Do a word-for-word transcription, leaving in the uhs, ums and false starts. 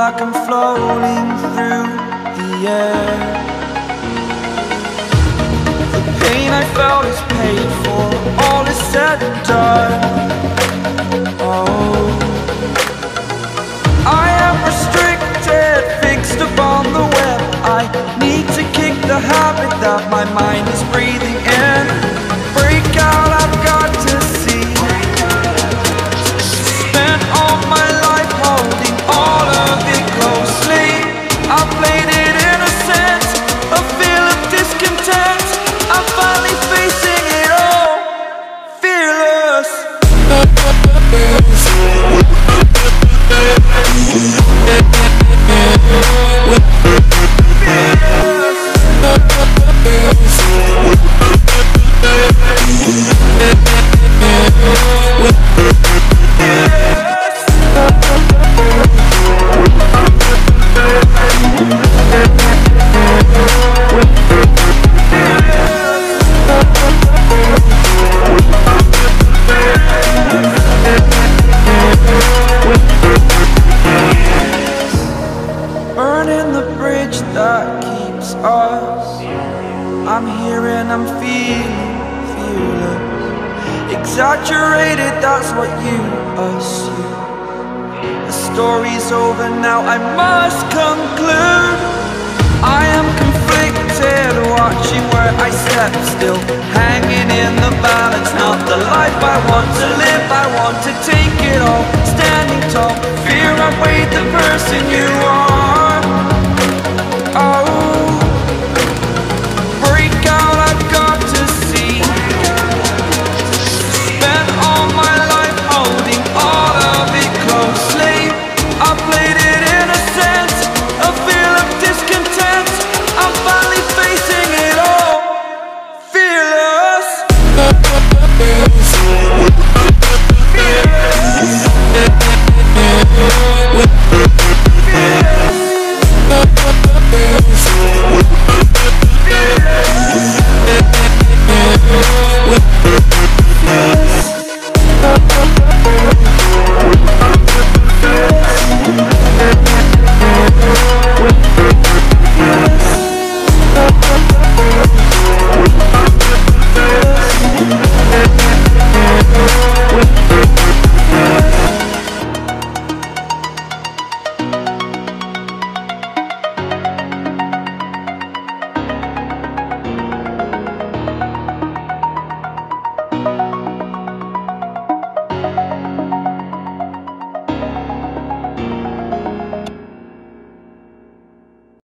like I'm floating through the air. The pain I felt is paid for, all is said and done. Oh, I am restricted, fixed upon the web. I need to kick the habit that my mind is breathing in. Break out, I've got to see. Spent all my life holding all of it closely. I played it innocent, a feel of discontent. I'm finally facing it all, fearless. Burning the bridge that keeps us. I'm here and I'm feeling fearless. Exaggerated, that's what you assume. The story's over now, I must conclude. I am conflicted, watching where I step still, hanging in the balance. Not the life I want to live, I want to take it all. Standing tall, fear I weighed the person you